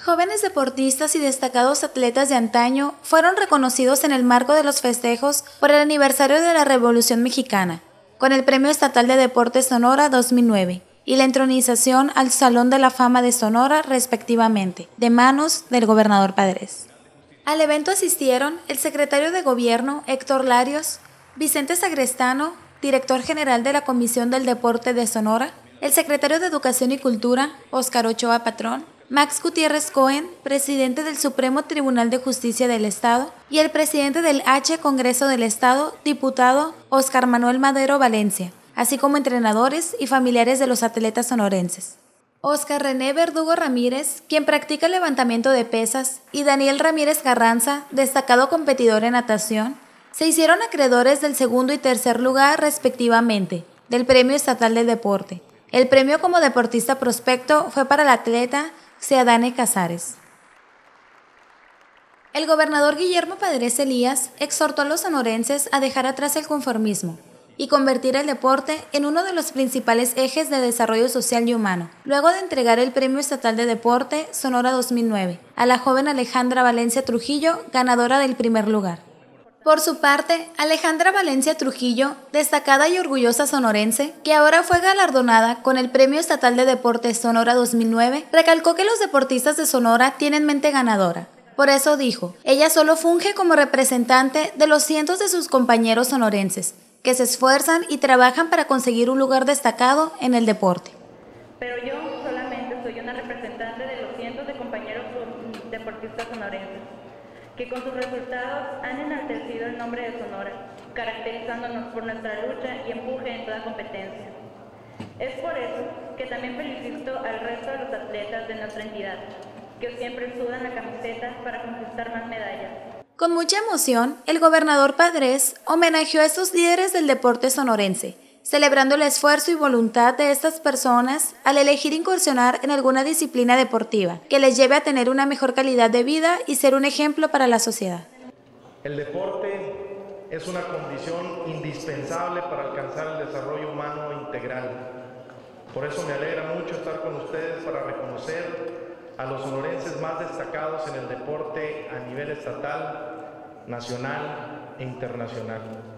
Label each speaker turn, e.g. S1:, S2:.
S1: Jóvenes deportistas y destacados atletas de antaño fueron reconocidos en el marco de los festejos por el aniversario de la Revolución Mexicana, con el Premio Estatal de Deportes Sonora 2009 y la entronización al Salón de la Fama de Sonora respectivamente, de manos del gobernador Padres. Al evento asistieron el secretario de Gobierno, Héctor Larios, Vicente Sagrestano, director general de la Comisión del Deporte de Sonora, el secretario de Educación y Cultura, Óscar Ochoa Patrón, Max Gutiérrez Cohen, presidente del Supremo Tribunal de Justicia del Estado, y el presidente del H. Congreso del Estado, diputado Óscar Manuel Madero Valencia, así como entrenadores y familiares de los atletas sonorenses. Óscar René Verdugo Ramírez, quien practica el levantamiento de pesas, y Daniel Ramírez Carranza, destacado competidor en natación, se hicieron acreedores del segundo y tercer lugar respectivamente, del Premio Estatal de Deporte. El premio como deportista prospecto fue para el atleta Seadane Casares. El gobernador Guillermo Padres Elías exhortó a los sonorenses a dejar atrás el conformismo y convertir el deporte en uno de los principales ejes de desarrollo social y humano, luego de entregar el Premio Estatal de Deporte Sonora 2009 a la joven Alejandra Valencia Trujillo, ganadora del primer lugar. Por su parte, Alejandra Valencia Trujillo, destacada y orgullosa sonorense, que ahora fue galardonada con el Premio Estatal de Deportes Sonora 2009, recalcó que los deportistas de Sonora tienen mente ganadora. Por eso dijo, ella solo funge como representante de los cientos de sus compañeros sonorenses, que se esfuerzan y trabajan para conseguir un lugar destacado en el deporte.
S2: Pero yo solamente soy una representante de los cientos de compañeros deportistas sonorenses, que con sus resultados han enaltecido el nombre de Sonora, caracterizándonos por nuestra lucha y empuje en toda competencia. Es por eso que también felicito al resto de los atletas de nuestra entidad, que siempre sudan la camiseta para conquistar más medallas.
S1: Con mucha emoción, el gobernador Padres homenajeó a estos líderes del deporte sonorense, celebrando el esfuerzo y voluntad de estas personas al elegir incursionar en alguna disciplina deportiva que les lleve a tener una mejor calidad de vida y ser un ejemplo para la sociedad.
S3: El deporte es una condición indispensable para alcanzar el desarrollo humano integral. Por eso me alegra mucho estar con ustedes para reconocer a los sonorenses más destacados en el deporte a nivel estatal, nacional e internacional.